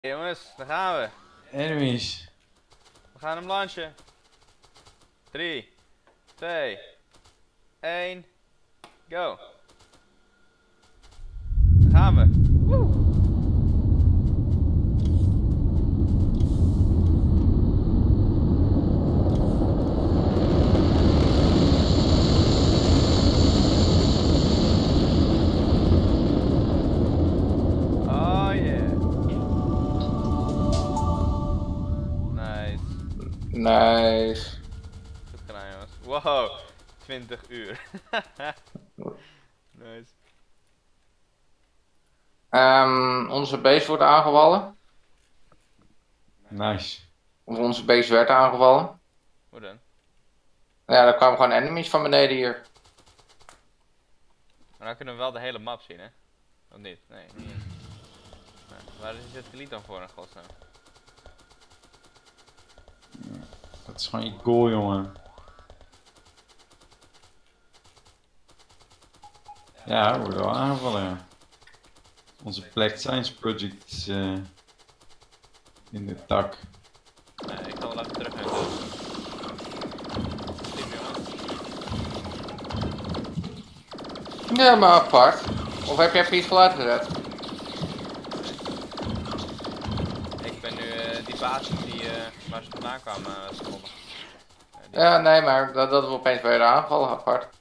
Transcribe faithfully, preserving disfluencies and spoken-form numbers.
Jongens, daar gaan we. Enemies. We gaan hem launchen. drie, twee, één, go. Daar gaan we. Woe. Oh yeah. Nice. Nice. Goed gedaan jongens. Wow, twintig uur. Nice. Um, onze base wordt aangevallen. Nice. Of onze base werd aangevallen. Hoe dan? Ja, er kwamen gewoon enemies van beneden hier. Maar dan kunnen we wel de hele map zien, hè? Of niet? Nee, niet. Nou, waar is die satelliet dan voor in godsnaam? Dat is gewoon je goal, jongen. Ja, we worden wel aangevallen, ja. Onze Black Science Project is uh, in de tak. Nee, ik ga wel even terug naar de team, jongens. Ja, maar apart. Of heb jij Peaceful uitgezet? Ik ben nu uh, die basis die, uh, waar ze vandaan kwamen uh, schoppen. Uh, die... Ja, nee, maar dat, dat we opeens werden aangevallen apart.